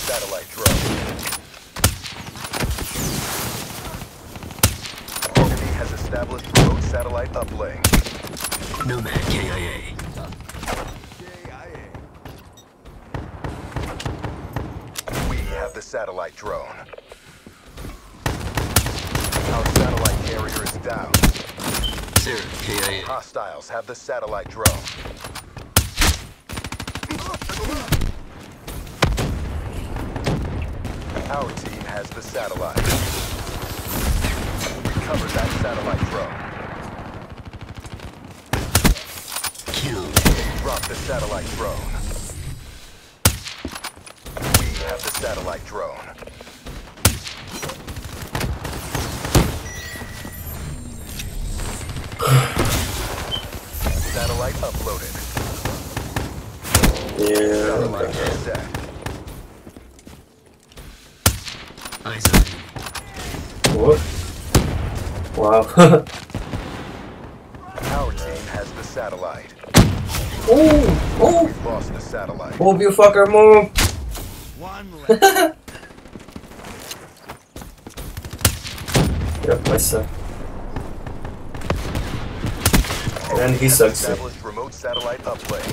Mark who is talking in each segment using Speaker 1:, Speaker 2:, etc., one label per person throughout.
Speaker 1: satellite drone. Enemy has established remote satellite uplink.
Speaker 2: Nomad KIA.
Speaker 1: We have the satellite drone. Our satellite carrier is down.
Speaker 2: Sarah KIA.
Speaker 1: Hostiles have the satellite drone. Our team has the satellite. Recover that satellite drone.
Speaker 2: Kill.
Speaker 1: Drop the satellite drone. We have the satellite drone. Satellite uploaded.
Speaker 3: Yeah.
Speaker 1: Satellite set.
Speaker 2: Eyes on enemy.
Speaker 3: What? Wow.
Speaker 1: Our team has the satellite.
Speaker 3: Oh!
Speaker 1: We've lost the satellite.
Speaker 3: Move, you fucker, move!
Speaker 1: One left.
Speaker 3: Yep, I suck. And he sucks.
Speaker 1: Established remote satellite uplink.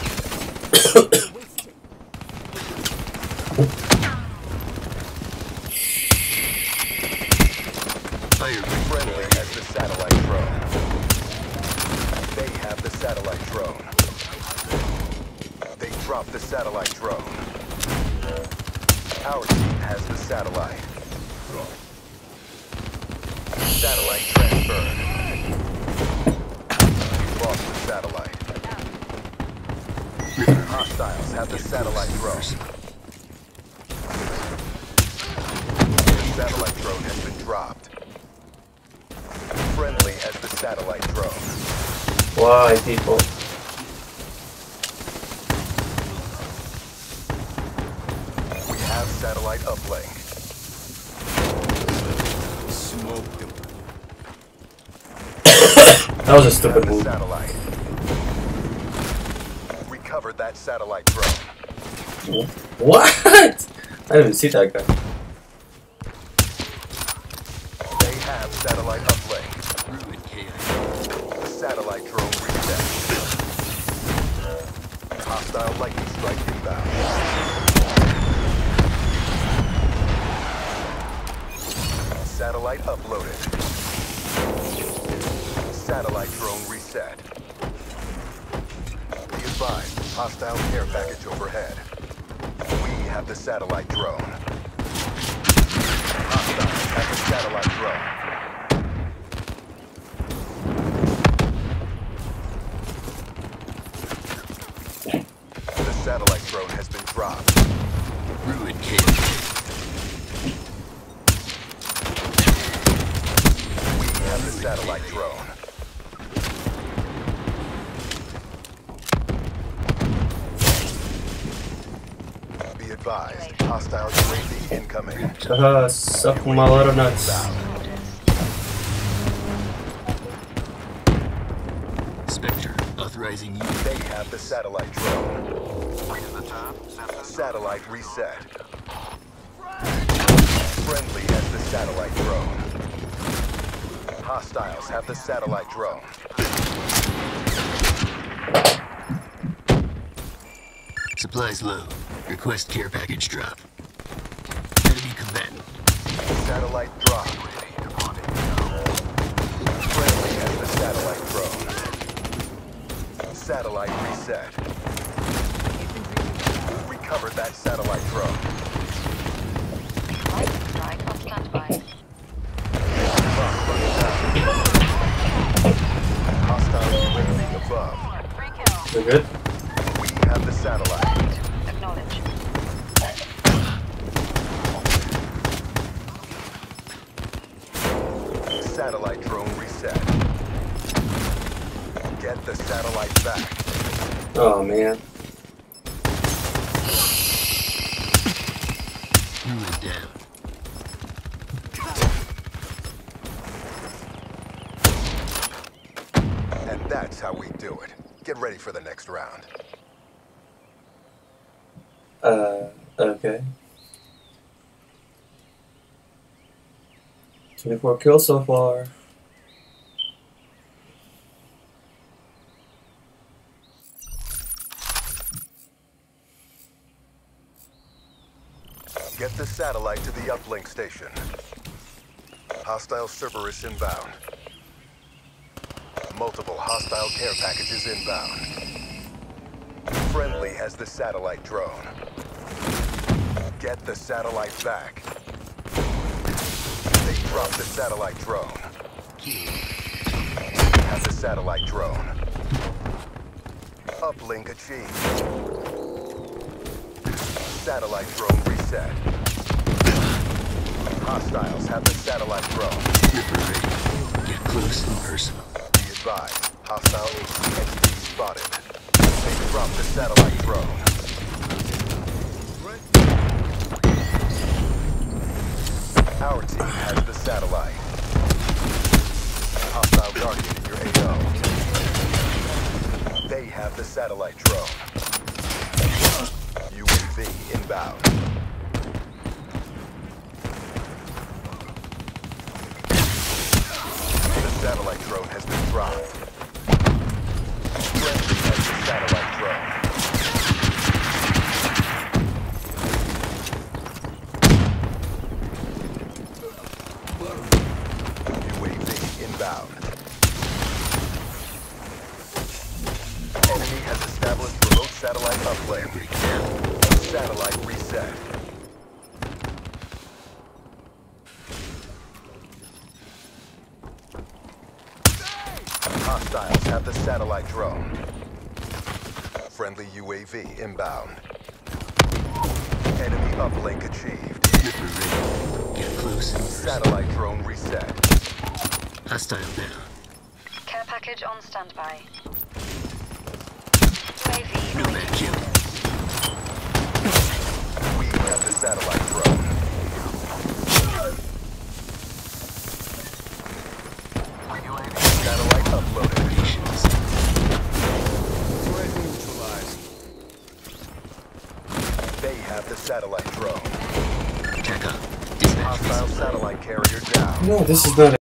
Speaker 2: Fire
Speaker 1: Friendly has the satellite drone. They have the satellite drone. They dropped the satellite drone. Our team has the satellite. Satellite transferred. We've lost the satellite. Hostiles have the satellite drone. The satellite drone has been dropped. Friendly has the satellite drone.
Speaker 3: Why, people?
Speaker 1: We have satellite uplink.
Speaker 2: Smoke them.
Speaker 3: That was a
Speaker 1: We have
Speaker 3: stupid
Speaker 1: the
Speaker 3: move.
Speaker 1: satellite. Recovered that satellite drone.
Speaker 3: What? I didn't even see that guy.
Speaker 1: They have satellite uplink.
Speaker 2: Ruin KIA.
Speaker 1: The satellite drone reset. Hostile lightning strike inbound. Satellite uploaded. Satellite drone reset. Be advised, hostile care package overhead. We have the satellite drone. Hostiles have the satellite drone. The satellite drone has been dropped.
Speaker 2: Ruin KIA.
Speaker 1: We have the satellite drone. Be advised, hostile UAV incoming.
Speaker 3: Suck my little nuts.
Speaker 2: Spectre. Authorizing you.
Speaker 1: They have the satellite drone. Satellite reset. Friendly has the satellite drone. Hostiles have the satellite drone.
Speaker 2: Supplies low. Request care package drop. Enemy combatant.
Speaker 1: Satellite drop. Friendly has the satellite drone. Satellite reset. Recovered that satellite drone.
Speaker 4: Lightning strike on standby.
Speaker 1: Clock running down. Hostile UAV above.
Speaker 4: 3 kills.
Speaker 3: We're good?
Speaker 1: We have the satellite.
Speaker 4: Acknowledge.
Speaker 1: Satellite drone reset. Get the satellite back.
Speaker 3: Oh man.
Speaker 2: Ruin down.
Speaker 1: And that's how we do it. Get ready for the next round.
Speaker 3: Okay. 24 kills so far.
Speaker 1: Get the satellite to the uplink station. Hostile Cerberus inbound. Multiple hostile care packages inbound. Friendly has the satellite drone. Get the satellite back. They dropped the satellite drone. Have the satellite drone. Uplink achieved. Satellite drone reset. Hostiles have the satellite drone.
Speaker 2: Ripper ready. Get close and personal.
Speaker 1: Be advised, hostile entity spotted. They dropped the satellite drone. Our team has the satellite. Hostile Guardian in your AO. They have the satellite drone. UAV inbound. The satellite drone has been dropped. Friendly has the satellite drone. UAV inbound. Enemy has established remote satellite uplink. Satellite reset. Hostiles have the satellite drone. Friendly UAV inbound. Enemy uplink achieved.
Speaker 2: Ripper ready. Get close and personal.
Speaker 1: Satellite drone reset.
Speaker 2: Hostile down.
Speaker 4: Care package on standby. UAV.
Speaker 2: Nomad kill.
Speaker 1: We have the satellite drone. Satellite uploaded.
Speaker 2: Nations.
Speaker 1: They have the satellite drone.
Speaker 2: Check up. Dispatch
Speaker 1: Hostile
Speaker 2: resupply.
Speaker 1: satellite carrier down.
Speaker 3: No, this is not